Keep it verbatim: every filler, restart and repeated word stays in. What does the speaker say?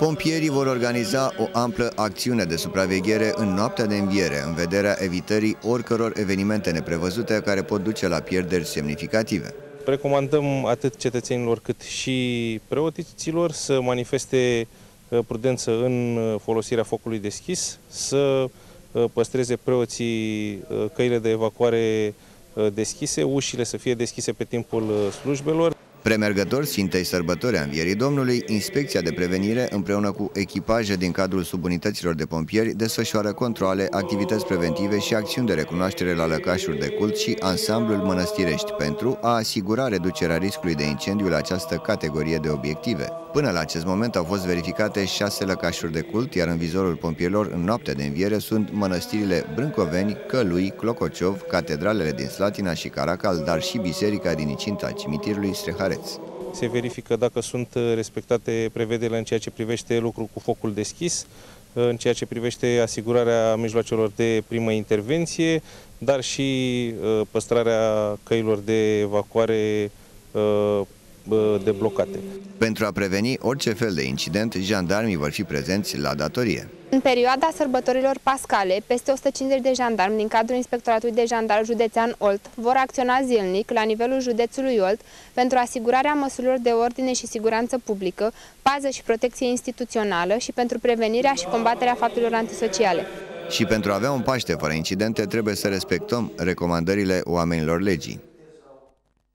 Pompierii vor organiza o amplă acțiune de supraveghere în noaptea de înviere, în vederea evitării oricăror evenimente neprevăzute care pot duce la pierderi semnificative. Recomandăm atât cetățenilor cât și preoților să manifeste prudență în folosirea focului deschis, să păstreze preoții căile de evacuare deschise, ușile să fie deschise pe timpul slujbelor. Premergător Sfintei Sărbători a Învierii Domnului, Inspecția de Prevenire, împreună cu echipaje din cadrul subunităților de pompieri, desfășoară controale, activități preventive și acțiuni de recunoaștere la lăcașuri de cult și ansamblul Mănăstirești pentru a asigura reducerea riscului de incendiu la această categorie de obiective. Până la acest moment au fost verificate șase lăcașuri de cult, iar în vizorul pompierilor în noaptea de înviere sunt mănăstirile Brâncoveni, Călui, Clocociov, catedralele din Slatina și Caracal, dar și biserica din incinta cimitirului Strehareț. Se verifică dacă sunt respectate prevederile în ceea ce privește lucrul cu focul deschis, în ceea ce privește asigurarea mijloacelor de primă intervenție, dar și păstrarea căilor de evacuare deblocate. Pentru a preveni orice fel de incident, jandarmii vor fi prezenți la datorie. În perioada sărbătorilor pascale, peste o sută cincizeci de jandarmi din cadrul Inspectoratului de Jandarmi Județean Olt vor acționa zilnic la nivelul județului Olt pentru asigurarea măsurilor de ordine și siguranță publică, pază și protecție instituțională și pentru prevenirea și combaterea faptelor antisociale. Și pentru a avea un Paște fără incidente, trebuie să respectăm recomandările oamenilor legii.